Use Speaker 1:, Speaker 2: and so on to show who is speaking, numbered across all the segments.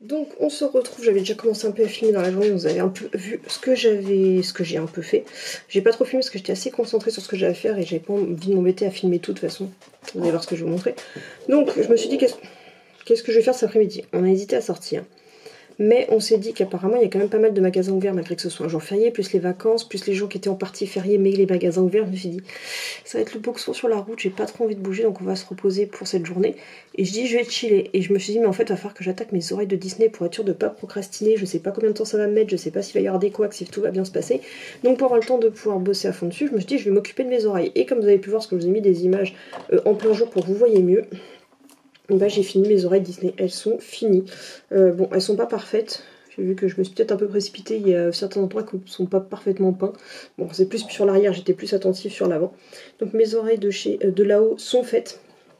Speaker 1: Donc on se retrouve, j'avais déjà commencé un peu à filmer dans la journée, vous avez un peu vu ce que j'ai un peu fait. J'ai pas trop filmé parce que j'étais assez concentrée sur ce que j'avais à faire et j'avais pas envie de m'embêter à filmer tout de toute façon. Vous allez voir ce que je vais vous montrer. Donc je me suis dit qu'est-ce que je vais faire cet après-midi. On a hésité à sortir. Mais on s'est dit qu'apparemment il y a quand même pas mal de magasins ouverts malgré que ce soit un jour férié, plus les vacances, plus les gens qui étaient en partie fériés mais les magasins ouverts. Je me suis dit ça va être le boxon sur la route, j'ai pas trop envie de bouger donc on va se reposer pour cette journée. Et je dis je vais chiller. Et je me suis dit mais en fait il va falloir que j'attaque mes oreilles de Disney pour être sûr de pas procrastiner. Je sais pas combien de temps ça va me mettre, je sais pas s'il va y avoir des couacs, si tout va bien se passer. Donc pour avoir le temps de pouvoir bosser à fond dessus, je me suis dit je vais m'occuper de mes oreilles. Et comme vous avez pu voir, parce que je vous ai mis des images en plein jour pour que vous voyez mieux. Bah, j'ai fini mes oreilles Disney, elles sont finies. Bon, elles sont pas parfaites. J'ai vu que je me suis peut-être un peu précipitée, il y a certains endroits qui ne sont pas parfaitement peints. Bon, c'est plus sur l'arrière, j'étais plus attentive sur l'avant. Donc mes oreilles de là-haut sont faites.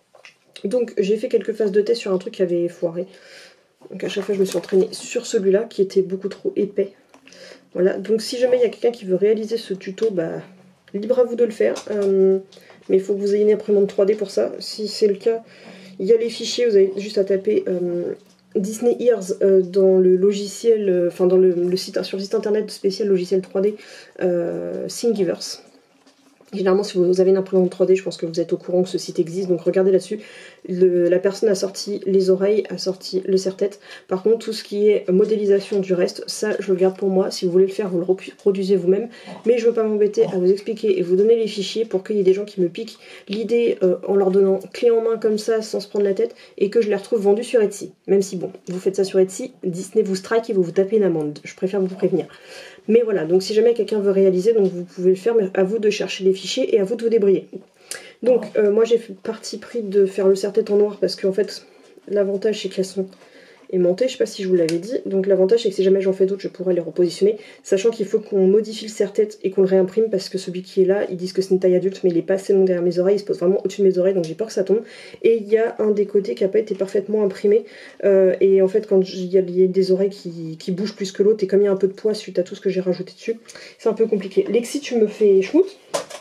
Speaker 1: Donc j'ai fait quelques phases de test sur un truc qui avait foiré. Donc à chaque fois je me suis entraînée sur celui-là qui était beaucoup trop épais. Voilà, donc si jamais il y a quelqu'un qui veut réaliser ce tuto, bah libre à vous de le faire. Mais il faut que vous ayez une imprimante 3D pour ça. Si c'est le cas, il y a les fichiers, vous avez juste à taper Disney Ears dans le logiciel, enfin dans le site, sur le site internet spécial logiciel 3D Thingiverse. Généralement, si vous avez une imprimante 3D, je pense que vous êtes au courant que ce site existe, donc regardez là-dessus. La personne a sorti les oreilles, a sorti le serre-tête. Par contre, tout ce qui est modélisation du reste, ça, je le garde pour moi. Si vous voulez le faire, vous le reproduisez vous-même. Mais je ne veux pas m'embêter à vous expliquer et vous donner les fichiers pour qu'il y ait des gens qui me piquent l'idée en leur donnant clé en main comme ça, sans se prendre la tête, et que je les retrouve vendus sur Etsy. Même si, bon, vous faites ça sur Etsy, Disney vous strike et vous tapez une amende. Je préfère vous prévenir. Mais voilà, donc si jamais quelqu'un veut réaliser, donc vous pouvez le faire, mais à vous de chercher les fichiers et à vous de vous débrouiller. Donc moi j'ai fait parti pris de faire le serre-tête en noir parce qu'en fait l'avantage c'est qu'elles sont aimantées, je sais pas si je vous l'avais dit. Donc l'avantage c'est que si jamais j'en fais d'autres je pourrais les repositionner, sachant qu'il faut qu'on modifie le serre-tête et qu'on le réimprime parce que celui qui est là, ils disent que c'est une taille adulte mais il est pas assez long derrière mes oreilles, il se pose vraiment au-dessus de mes oreilles donc j'ai peur que ça tombe. Et il y a un des côtés qui n'a pas été parfaitement imprimé et en fait quand il y a des oreilles qui bougent plus que l'autre et comme il y a un peu de poids suite à tout ce que j'ai rajouté dessus, c'est un peu compliqué. Lexi, tu me fais schmout.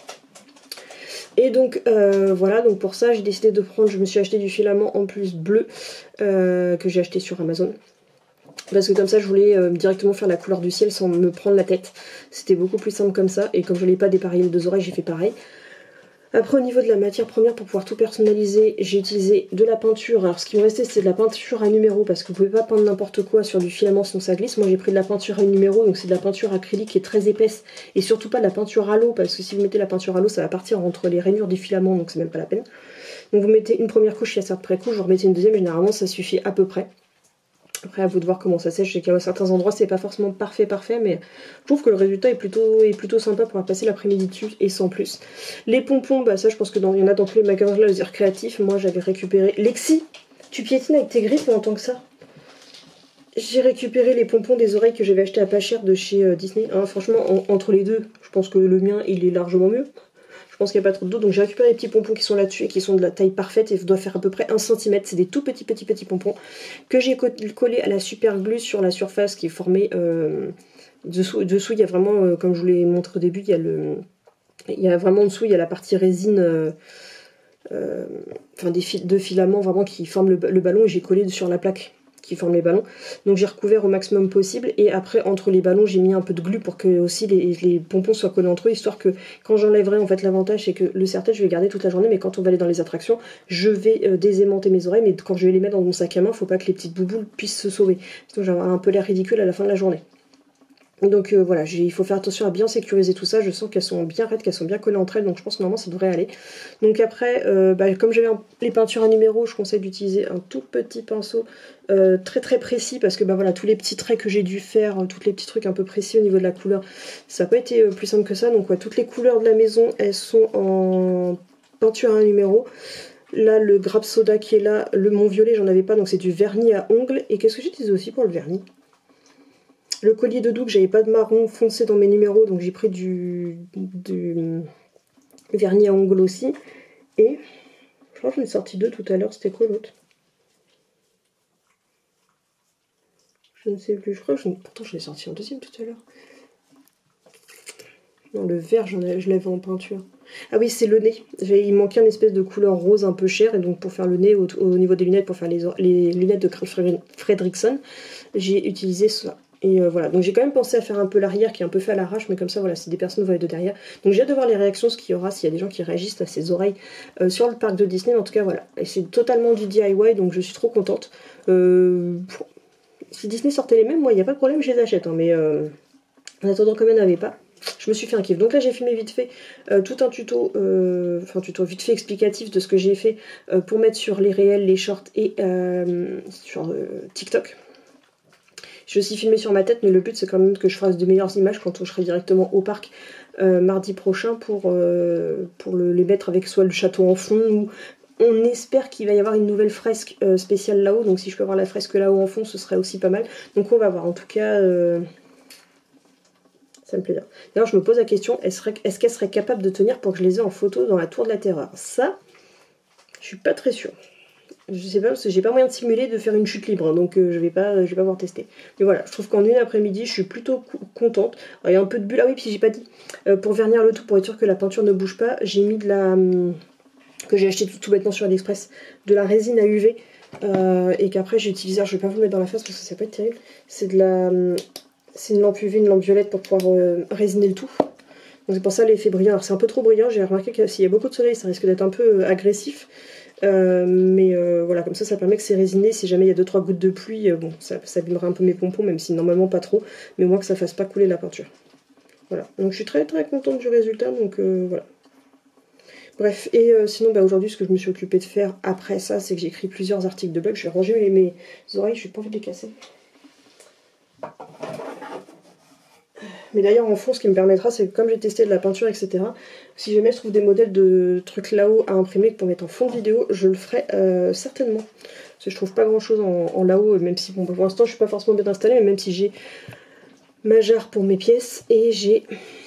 Speaker 1: Et donc voilà, donc pour ça j'ai décidé de prendre, je me suis acheté du filament en plus bleu que j'ai acheté sur Amazon. Parce que comme ça je voulais directement faire la couleur du ciel sans me prendre la tête. C'était beaucoup plus simple comme ça et comme je n'ai pas dépareillé les deux oreilles j'ai fait pareil. Après au niveau de la matière première pour pouvoir tout personnaliser, j'ai utilisé de la peinture. Alors ce qui me restait c'est de la peinture à numéro parce que vous pouvez pas peindre n'importe quoi sur du filament sinon ça glisse. Moi j'ai pris de la peinture à numéro donc c'est de la peinture acrylique qui est très épaisse et surtout pas de la peinture à l'eau parce que si vous mettez la peinture à l'eau ça va partir entre les rainures du filament donc c'est même pas la peine. Donc vous mettez une première couche, il y a certaines couches, vous remettez une deuxième et généralement ça suffit à peu près. Après à vous de voir comment ça sèche, je sais qu'à certains endroits c'est pas forcément parfait mais je trouve que le résultat est plutôt sympa pour passer l'après-midi dessus et sans plus. Les pompons, bah ça je pense que il y en a dans tous les magasins là, dire créatif. Moi j'avais récupéré. Lexi, tu piétines avec tes griffes en tant que ça. J'ai récupéré les pompons des oreilles que j'avais acheté à pas cher de chez Disney. Hein, franchement entre les deux, je pense que le mien il est largement mieux. Je pense qu'il n'y a pas trop d'eau, donc j'ai récupéré les petits pompons qui sont là-dessus et qui sont de la taille parfaite et doivent faire à peu près 1 cm. C'est des tout petits pompons que j'ai collés à la super glue sur la surface qui est formée dessous. Dessous, il y a vraiment, comme je vous l'ai montré au début, il y a vraiment en dessous, il y a la partie résine, enfin des fils de filaments vraiment qui forment le ballon et j'ai collé sur la plaque qui forme les ballons. Donc j'ai recouvert au maximum possible et après entre les ballons j'ai mis un peu de glu pour que aussi les pompons soient collés entre eux histoire que quand j'enlèverai en fait l'avantage c'est que le serre-tête je vais garder toute la journée mais quand on va aller dans les attractions je vais désaimanter mes oreilles mais quand je vais les mettre dans mon sac à main faut pas que les petites bouboules puissent se sauver sinon j'aurai un peu l'air ridicule à la fin de la journée. Donc voilà, il faut faire attention à bien sécuriser tout ça. Je sens qu'elles sont bien raides, qu'elles sont bien collées entre elles, donc je pense que normalement ça devrait aller. Donc après, comme j'avais les peintures à numéro, je conseille d'utiliser un tout petit pinceau très précis parce que voilà, tous les petits traits que j'ai dû faire, tous les petits trucs un peu précis au niveau de la couleur, ça n'a pas été plus simple que ça. Donc ouais, toutes les couleurs de la maison, elles sont en peinture à numéro. Là, le grappe soda qui est là, mon violet, j'en avais pas, donc c'est du vernis à ongles. Et qu'est-ce que j'utilise aussi pour le vernis ? Le collier de doux, que j'avais pas de marron foncé dans mes numéros, donc j'ai pris du vernis à ongles aussi. Et je crois que j'en ai sorti deux tout à l'heure, c'était quoi l'autre? Je ne sais plus, je crois que pourtant j'en ai sorti un deuxième tout à l'heure. Non, le vert, je l'avais en peinture. Ah oui, c'est le nez. Il manquait une espèce de couleur rose un peu chère, et donc pour faire le nez au niveau des lunettes, pour faire les lunettes de Fredrickson, j'ai utilisé ça. Et voilà, donc j'ai quand même pensé à faire un peu l'arrière qui est un peu fait à l'arrache, mais comme ça voilà, si des personnes voient de derrière. Donc j'ai hâte de voir les réactions, ce qu'il y aura, s'il y a des gens qui réagissent à ces oreilles sur le parc de Disney. En tout cas voilà, et c'est totalement du DIY, donc je suis trop contente. Si Disney sortait les mêmes, moi il n'y a pas de problème, je les achète, hein, mais en attendant comme il n'y en avait pas, je me suis fait un kiff. Donc là j'ai filmé vite fait tout un tuto, tuto vite fait explicatif de ce que j'ai fait pour mettre sur les réels, les shorts et sur TikTok. Je vais aussi filmer sur ma tête, mais le but c'est quand même que je fasse de meilleures images quand je serai directement au parc mardi prochain pour les mettre avec soit le château en fond, ou on espère qu'il va y avoir une nouvelle fresque spéciale là-haut, donc si je peux avoir la fresque là-haut en fond, ce serait aussi pas mal. Donc on va voir, en tout cas, ça me plaît bien. D'ailleurs je me pose la question, est-ce qu'elle serait capable de tenir pour que je les ai en photo dans la tour de la terreur? Ça, je suis pas très sûre. Je sais pas, parce que j'ai pas moyen de simuler de faire une chute libre, hein, donc je vais pas pouvoir tester. Mais voilà, je trouve qu'en une après-midi, je suis plutôt contente. Alors, il y a un peu de bulle, ah oui, puis j'ai pas dit, pour vernir le tout, pour être sûr que la peinture ne bouge pas, j'ai mis de la... que j'ai acheté tout bêtement sur AliExpress, de la résine à UV, et qu'après j'ai utilisé, alors je vais pas vous le mettre dans la face parce que ça peut être terrible, c'est une lampe UV, une lampe violette pour pouvoir résiner le tout. Donc c'est pour ça l'effet brillant. Alors c'est un peu trop brillant, j'ai remarqué que s'il y a beaucoup de soleil, ça risque d'être un peu agressif. Mais voilà, comme ça permet que c'est résiné. Si jamais il y a 2-3 gouttes de pluie, bon, ça abîmera un peu mes pompons, même si normalement pas trop, mais au moins que ça fasse pas couler la peinture. Voilà, donc je suis très très contente du résultat, donc voilà. Bref, et sinon aujourd'hui ce que je me suis occupée de faire après ça, c'est que j'ai écrit plusieurs articles de blog. Je vais ranger mes oreilles, je n'ai pas envie de les casser. Mais d'ailleurs en fond, ce qui me permettra, c'est que comme j'ai testé de la peinture, etc., si jamais je trouve des modèles de trucs là-haut à imprimer pour mettre en fond de vidéo, je le ferai certainement. Parce que je trouve pas grand chose en là-haut, même si bon, pour l'instant je suis pas forcément bien installée, mais même si j'ai ma jarre pour mes pièces et j'ai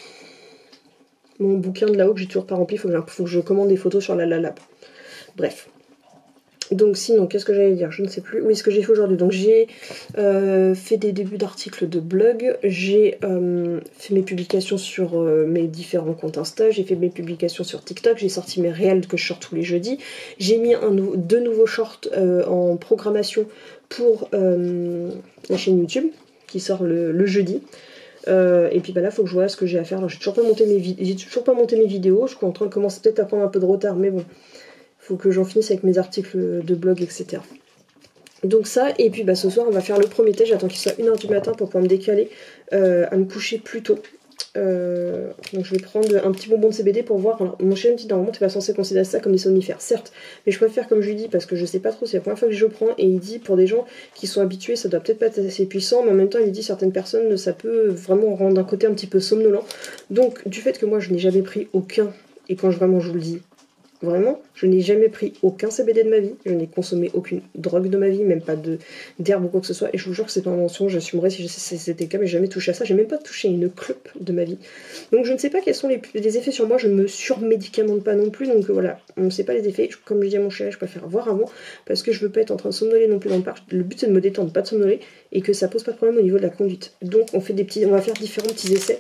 Speaker 1: mon bouquin de là-haut que j'ai toujours pas rempli, faut que je commande des photos sur la Lab. Bref. Donc sinon, qu'est-ce que j'allais dire? Je ne sais plus. Oui, ce que j'ai fait aujourd'hui. Donc j'ai fait des débuts d'articles de blog, j'ai fait mes publications sur mes différents comptes Insta, j'ai fait mes publications sur TikTok, j'ai sorti mes réels que je sors tous les jeudis, j'ai mis deux nouveaux shorts en programmation pour la chaîne YouTube qui sort le jeudi. Et puis bah là, faut que je vois ce que j'ai à faire. Alors, j'ai toujours pas monté mes vidéos, je suis en train de commencer peut-être à prendre un peu de retard, mais bon. Faut que j'en finisse avec mes articles de blog, etc. Donc ça, et puis bah, ce soir on va faire le premier thé. J'attends qu'il soit 1h du matin pour pouvoir me décaler à me coucher plus tôt. Donc je vais prendre un petit bonbon de CBD pour voir. Alors, mon chien me dit normalement t'es pas censé considérer ça comme des somnifères, certes, mais je préfère comme je lui dis parce que je sais pas trop, c'est la première fois que je prends, et il dit pour des gens qui sont habitués ça doit peut-être pas être assez puissant, mais en même temps il dit certaines personnes ça peut vraiment rendre d'un côté un petit peu somnolent. Donc du fait que moi je n'ai jamais pris aucun, et quand je vous le dis, vraiment, je n'ai jamais pris aucun CBD de ma vie, je n'ai consommé aucune drogue de ma vie, même pas d'herbe ou quoi que ce soit, et je vous jure que c'est pas un mensonge, j'assumerais si c'était le cas, mais j'ai jamais touché à ça, j'ai même pas touché une clope de ma vie. Donc je ne sais pas quels sont les effets sur moi, je ne me surmédicamente pas non plus, donc voilà, on ne sait pas les effets, comme je dis à mon chéri, je préfère voir avant, parce que je veux pas être en train de somnoler non plus dans le parc, le but c'est de me détendre, pas de somnoler, et que ça pose pas de problème au niveau de la conduite. Donc on va faire différents petits essais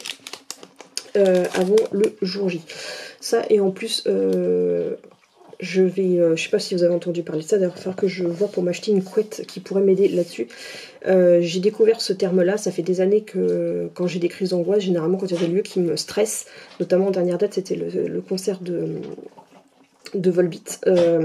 Speaker 1: avant le jour J. Ça, et en plus, je sais pas si vous avez entendu parler de ça, d'ailleurs il va falloir que je vois pour m'acheter une couette qui pourrait m'aider là-dessus. J'ai découvert ce terme-là, ça fait des années que quand j'ai des crises d'angoisse, généralement quand il y a des lieux qui me stressent, notamment en dernière date, c'était le concert de Volbeat.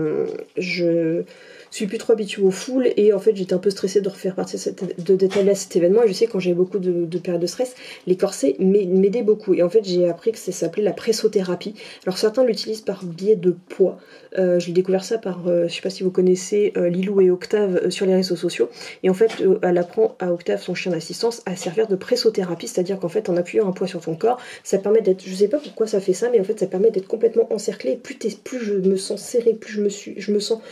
Speaker 1: Je suis plus trop habituée aux foules et en fait j'étais un peu stressée de refaire partie d'être allée à cet événement, et je sais que quand j'ai beaucoup de périodes de stress, les corsets m'aidaient beaucoup, et en fait j'ai appris que ça s'appelait la pressothérapie. Alors certains l'utilisent par biais de poids, j'ai découvert ça par, je sais pas si vous connaissez Lilou et Octave sur les réseaux sociaux, et en fait elle apprend à Octave, son chien d'assistance, à servir de pressothérapie, c'est-à-dire qu'en fait en appuyant un poids sur ton corps, ça permet d'être, je sais pas pourquoi ça fait ça, mais en fait ça permet d'être complètement encerclé, plus je me sens serrée, plus je me sens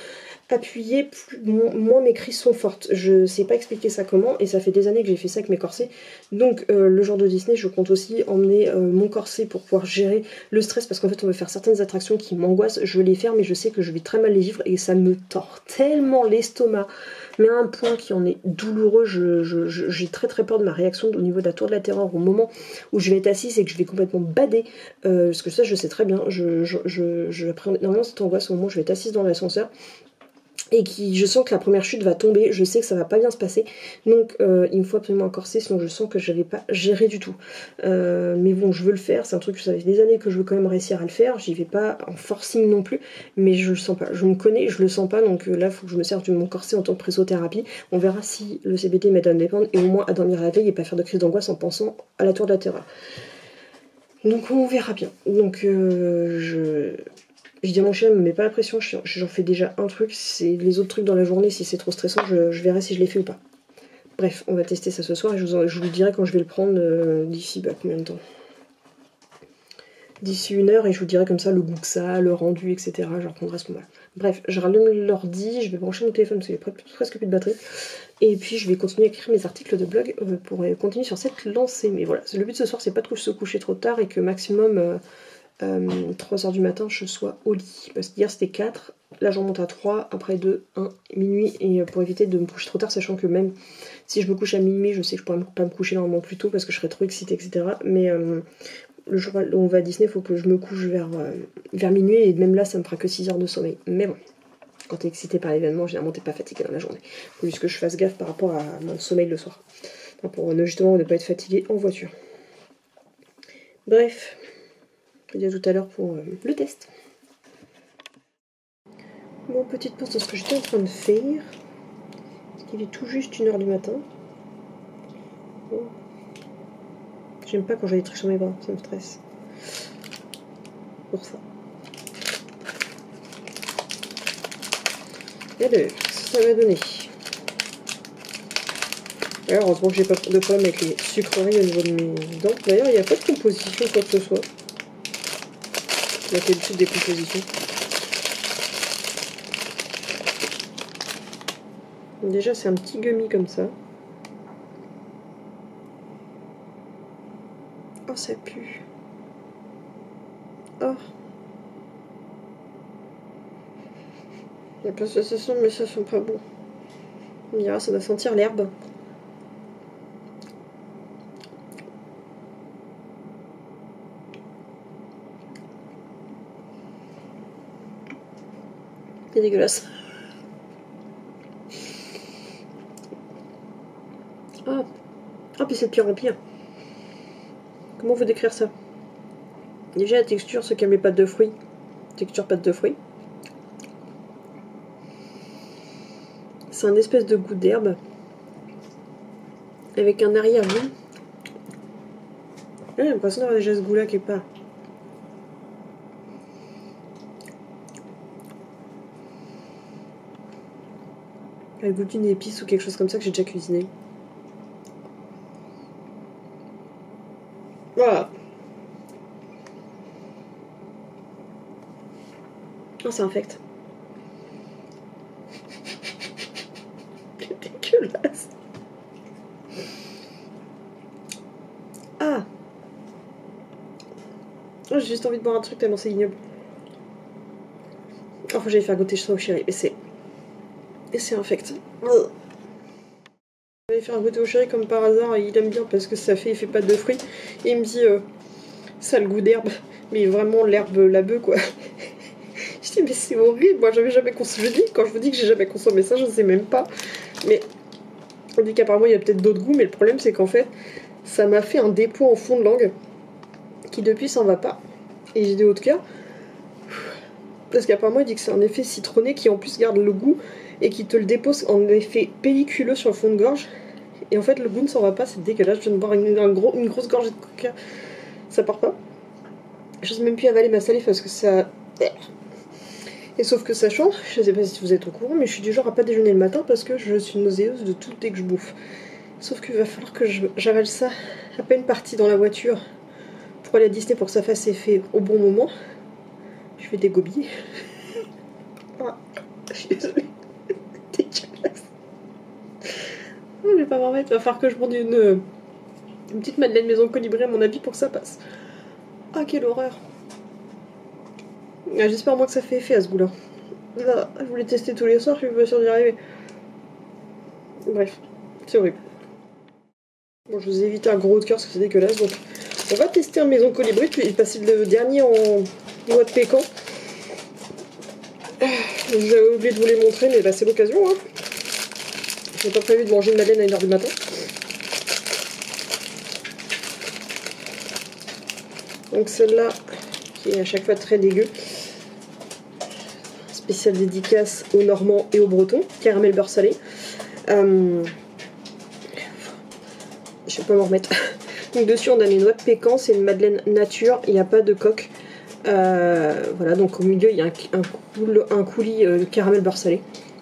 Speaker 1: appuyer, moins mes crises sont fortes. Je sais pas expliquer ça comment, et ça fait des années que j'ai fait ça avec mes corsets. Donc le jour de Disney, je compte aussi emmener mon corset pour pouvoir gérer le stress, parce qu'en fait on veut faire certaines attractions qui m'angoissent. Je veux les faire, mais je sais que je vais très mal les vivre, et ça me tord tellement l'estomac, mais à un point qui en est douloureux. J'ai très très peur de ma réaction au niveau de la tour de la terreur, au moment où je vais être assise et que je vais complètement bader, parce que ça je sais très bien, j'appréhende énormément cette angoisse au moment où je vais être assise dans l'ascenseur, et je sens que la première chute va tomber, je sais que ça va pas bien se passer, donc il me faut absolument un corset, sinon je sens que je n'avais pas géré du tout. Mais bon, je veux le faire, c'est un truc que ça fait des années que je veux quand même réussir à le faire, j'y vais pas en forcing non plus, mais je le sens pas, je me connais, je le sens pas, donc là il faut que je me serve de mon corset en tant que pressothérapie. On verra si le CBD m'aide à me défendre, et au moins à dormir la veille et pas faire de crise d'angoisse en pensant à la tour de la terreur. Donc on verra bien. Donc je dis à mon chien, me mets pas la pression, j'en fais déjà un truc, c'est les autres trucs dans la journée, si c'est trop stressant, je verrai si je les fais ou pas. Bref, on va tester ça ce soir, et je vous le dirai quand je vais le prendre d'ici combien de temps. D'ici 1 heure, et je vous dirai comme ça le goût que ça a, le rendu, etc. Je reprendrai à ce moment-là. Bref, je rallume l'ordi, je vais brancher mon téléphone parce qu'il n'y a presque plus de batterie. Et puis je vais continuer à écrire mes articles de blog pour continuer sur cette lancée. Mais voilà, le but de ce soir, c'est pas de se coucher trop tard, et que maximum 3h du matin je sois au lit, parce qu'hier c'était 4, là j'en monte à 3, après 2, 1, minuit, et pour éviter de me coucher trop tard, sachant que même si je me couche à minuit, je sais que je pourrais pas me coucher normalement plus tôt parce que je serais trop excitée, etc. Mais le jour où on va à Disney, il faut que je me couche vers minuit, et même là ça me fera que 6 heures de sommeil. Mais bon, quand t'es excité par l'événement, généralement t'es pas fatigué dans la journée. Faut juste que je fasse gaffe par rapport à mon sommeil le soir, enfin, pour justement ne pas être fatigué en voiture. Bref, je vais dire tout à l'heure pour le test. Bon, petite pause dans ce que j'étais en train de faire. Parce qu'il est tout juste 1h du matin. Bon. J'aime pas quand j'ai des trucs sur mes bras, ça me stresse. Pour ça. Alors, ça va donner. Alors, heureusement que j'ai pas de problème avec les sucreries au niveau de mes dents. D'ailleurs, il n'y a pas de composition, quoi que ce soit. La qualité des compositions. Déjà, c'est un petit gummy comme ça. Oh, ça pue. Oh. Il y a pas de sensation, mais ça sent pas bon. On dira, ça doit sentir l'herbe. C'est dégueulasse. Ah. Ah, puis c'est de pire en pire. Comment vous décrire ça? Déjà la texture, ceux qui aiment les pâtes de fruits. Texture pâte de fruits. C'est un espèce de goût d'herbe. Avec un arrière-goût. J'ai l'impression d'avoir déjà ce goût-là quelque part. Le goût d'une épice ou quelque chose comme ça que j'ai déjà cuisiné. Voilà. Oh, ça infecte. C'est dégueulasse. Ah. Oh, j'ai juste envie de boire un truc tellement c'est ignoble. Enfin, j'allais faire goûter ça au chéri, et c'est infect. J'allais faire goûter au chéri comme par hasard, et il aime bien parce que ça fait effet pâte de fruits. Et il me dit, ça a le goût d'herbe, mais vraiment l'herbe la bœuf quoi. Je dis mais c'est horrible, moi j'avais jamais consommé. Je dis, quand je vous dis que j'ai jamais consommé ça, je sais même pas. Mais on dit qu'apparemment il y a peut-être d'autres goûts, mais le problème c'est qu'en fait ça m'a fait un dépôt en fond de langue qui depuis s'en va pas. Et j'ai des hauts de cœur. Parce qu'apparemment il dit que c'est un effet citronné qui en plus garde le goût et qui te le dépose en effet pelliculeux sur le fond de gorge. Et en fait le goût ne s'en va pas, c'est dégueulasse. Je viens de boire une grosse gorgée de coca, ça part pas. J'ose même plus avaler ma salive parce que ça... Et sauf que sachant, je sais pas si vous êtes au courant, mais je suis du genre à pas déjeuner le matin parce que je suis nauséeuse de tout dès que je bouffe. Sauf qu'il va falloir que j'avale ça à peine partie dans la voiture pour aller à Disney pour que ça fasse effet au bon moment. Je vais dégobiller. Ah, je suis désolée. pas m'en remettre. Il va falloir que je prenne une petite madeleine maison colibri à mon avis pour que ça passe. Ah, quelle horreur. Ah, j'espère moi que ça fait effet à ce goût-là. Là, je voulais tester tous les soirs, je suis pas sûre d'y arriver. Bref, c'est horrible. Bon, je vous ai évité un gros haut de cœur parce que c'est dégueulasse. Donc, on va tester un maison colibri. Puis passer le dernier en noix de pécan. J'avais oublié de vous les montrer, mais bah, c'est l'occasion. Hein. J'ai pas prévu de manger une madeleine à 1h du matin. Donc celle-là, qui est à chaque fois très dégueu. Spéciale dédicace aux Normands et aux Bretons. Caramel beurre salé. Je vais pas m'en remettre. Donc dessus on a les noix de pécan, c'est une madeleine nature, il n'y a pas de coque. Voilà, donc au milieu il y a un coulis caramel beurre salé.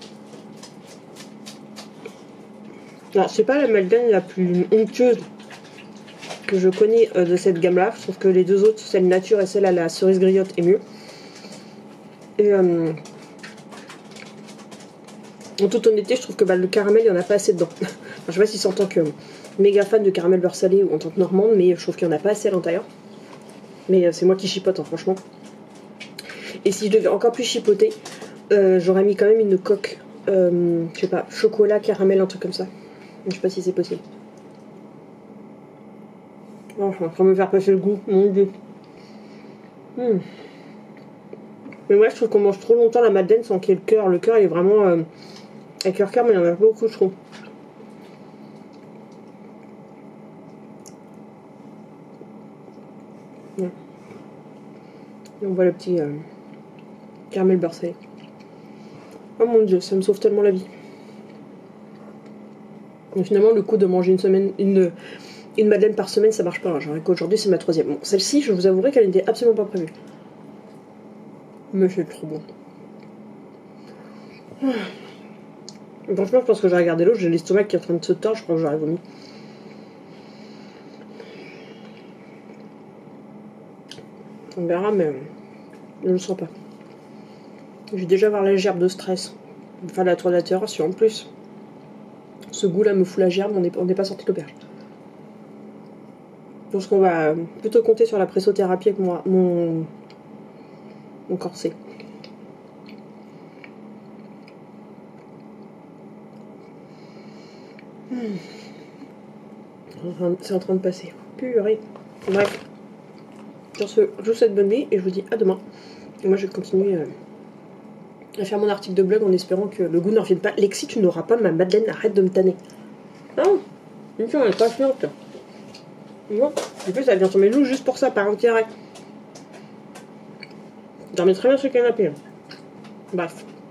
Speaker 1: Alors c'est pas la madeleine la plus onctueuse que je connais de cette gamme là, sauf que les deux autres, celle nature et celle à la cerise griotte est mieux. Et en toute honnêteté, je trouve que le caramel, il n'y en a pas assez dedans. Enfin, je sais pas si c'est en tant que méga fan de caramel beurre salé ou en tant que normande, mais je trouve qu'il n'y en a pas assez à l'intérieur. Mais c'est moi qui chipote, hein, franchement. Et si je devais encore plus chipoter, j'aurais mis quand même une coque, je sais pas, chocolat, caramel, un truc comme ça. Je sais pas si c'est possible. Oh, je suis en train de me faire passer le goût, mon dieu. Mais ouais, je trouve qu'on mange trop longtemps la madeleine sans qu'il y ait le cœur. Le cœur, il est vraiment avec leur cœur, mais il y en a beaucoup, je trouve. Ouais. Et on voit le petit caramel beurre salé. Oh mon dieu, ça me sauve tellement la vie. Et finalement, le coup de manger une madeleine par semaine, ça marche pas. Genre qu'aujourd'hui, c'est ma 3e. Bon, celle-ci, je vous avouerai qu'elle n'était absolument pas prévue. Mais c'est trop bon. Franchement, je pense que j'ai regardé l'eau, j'ai l'estomac qui est en train de se tordre, je crois que j'aurais vomi. On verra, mais je ne le sens pas. Je vais déjà avoir la gerbe de stress. Enfin, la tour de la terreur, si en plus ce goût-là me fout la gerbe, on n'est pas sorti de l'auberge. Je pense qu'on va plutôt compter sur la pressothérapie avec mon corset. C'est en train de passer. Purée. Bref. Sur ce, je vous souhaite bonne nuit et je vous dis à demain. Et moi, je vais continuer à faire mon article de blog en espérant que le goût ne revienne pas. Lexi, tu n'auras pas ma madeleine, arrête de me tanner. Non, une fois, on est pas fiante. Non, en plus, elle vient sur mes joues juste pour ça, par intérêt. Je dormais très bien sur le canapé. Bref.